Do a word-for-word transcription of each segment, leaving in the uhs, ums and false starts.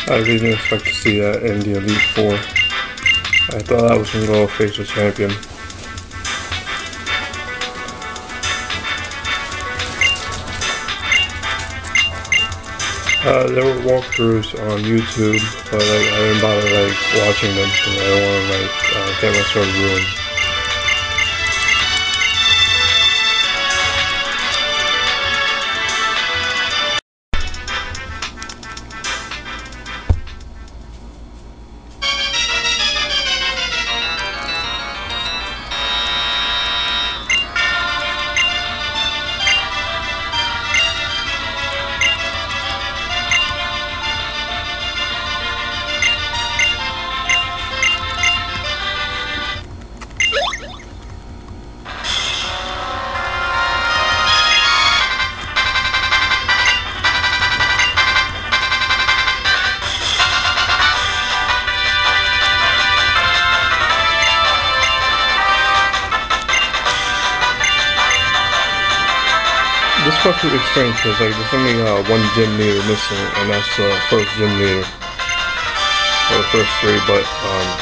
I didn't expect to see that in the Elite Four. I thought that was going to go face the champion. Uh, there were walkthroughs on YouTube, but like, I didn't bother like watching them because I don't want to like uh, get my story ruined. This part could be strange because like there's only uh, one gym leader missing, and that's the uh, first gym leader, or the first three. But um,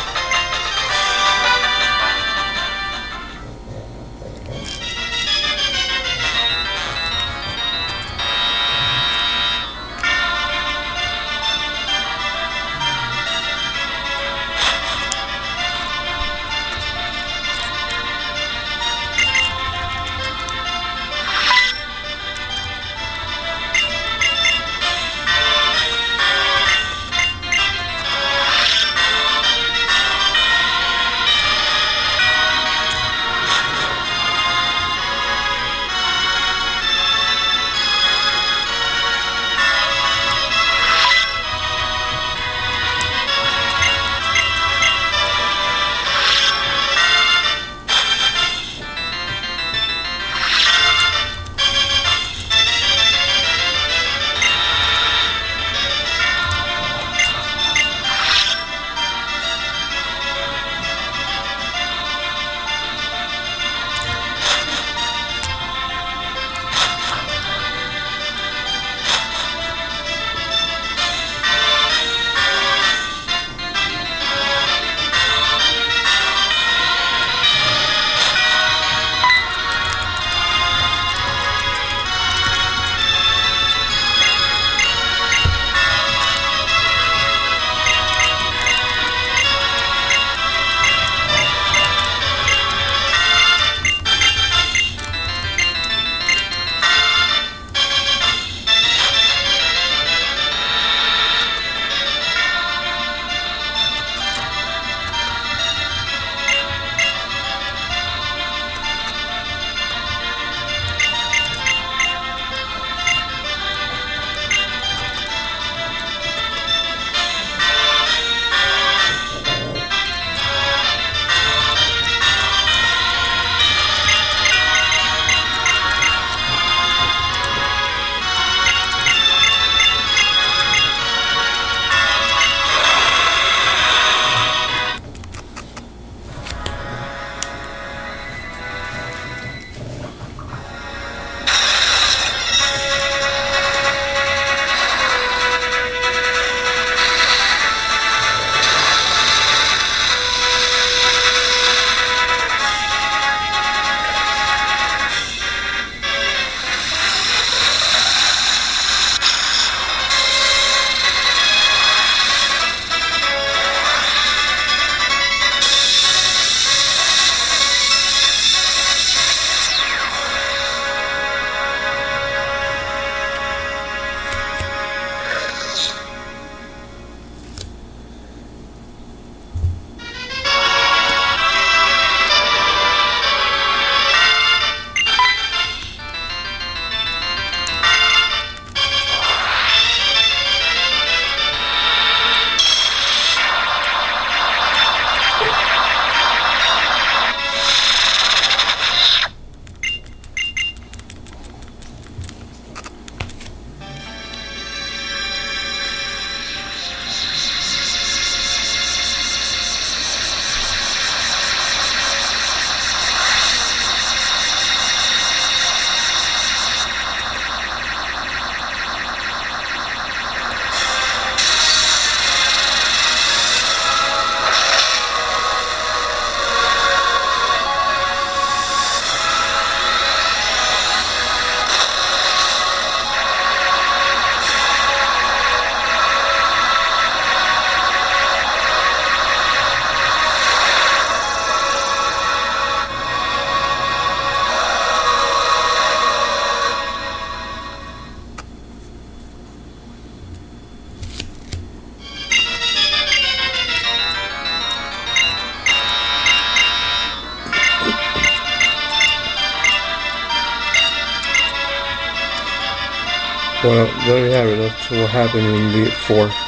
Well, there you have it. That's what happened in the four.